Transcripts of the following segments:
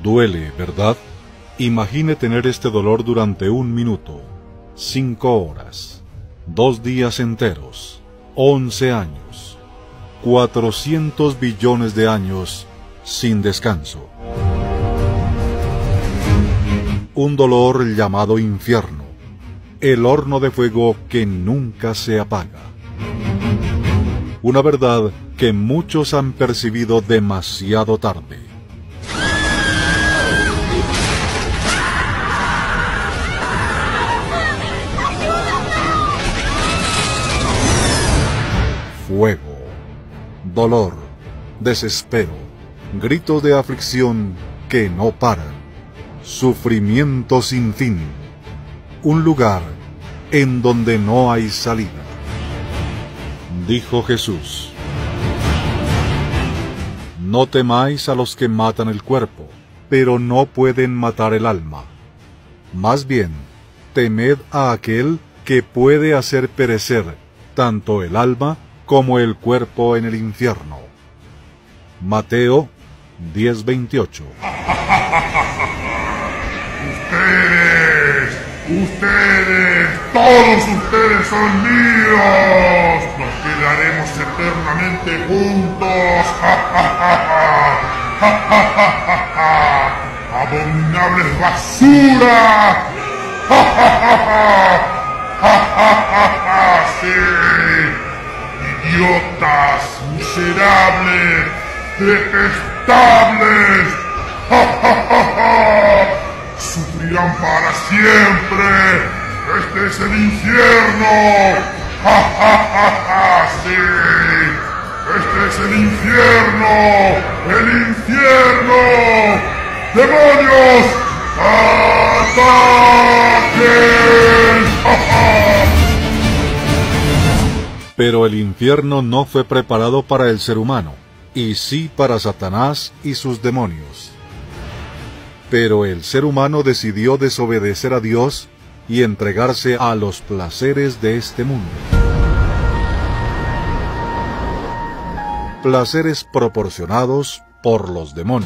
Duele, ¿verdad? Imagine tener este dolor durante 1 minuto, 5 horas, 2 días enteros, 11 años, 400 billones de años sin descanso. Un dolor llamado infierno, el horno de fuego que nunca se apaga. Una verdad que muchos han percibido demasiado tarde. Fuego, dolor, desespero, gritos de aflicción que no paran, sufrimiento sin fin, un lugar en donde no hay salida. Dijo Jesús: no temáis a los que matan el cuerpo, pero no pueden matar el alma. Más bien, temed a aquel que puede hacer perecer tanto el alma como el cuerpo en el infierno. Mateo 10:28. Todos ustedes son míos. Nos quedaremos eternamente juntos. Abominables basura. Sí. Idiotas, miserables, detestables. Sufrirán para siempre. Este es el infierno. Sí. Este es el infierno. El infierno. ¡Demonios! ¡Ataquen! Pero el infierno no fue preparado para el ser humano, y sí para Satanás y sus demonios. Pero el ser humano decidió desobedecer a Dios y entregarse a los placeres de este mundo. Placeres proporcionados por los demonios.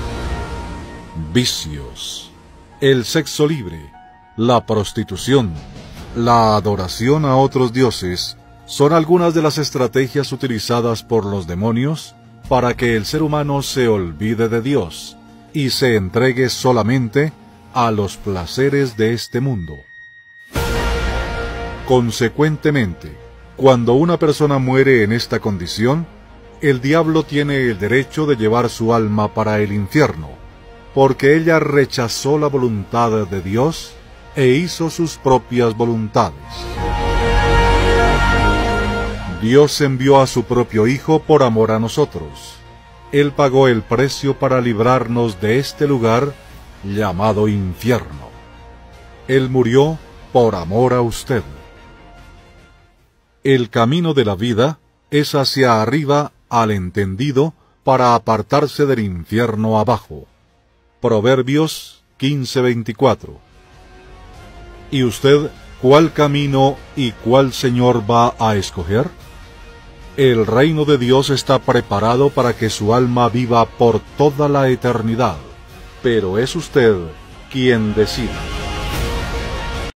Vicios, el sexo libre, la prostitución, la adoración a otros dioses, son algunas de las estrategias utilizadas por los demonios para que el ser humano se olvide de Dios y se entregue solamente a los placeres de este mundo. Consecuentemente, cuando una persona muere en esta condición, el diablo tiene el derecho de llevar su alma para el infierno, porque ella rechazó la voluntad de Dios e hizo sus propias voluntades. Dios envió a su propio Hijo por amor a nosotros. Él pagó el precio para librarnos de este lugar llamado infierno. Él murió por amor a usted. El camino de la vida es hacia arriba al entendido para apartarse del infierno abajo. Proverbios 15:24. ¿Y usted cuál camino y cuál Señor va a escoger? El reino de Dios está preparado para que su alma viva por toda la eternidad, pero es usted quien decide.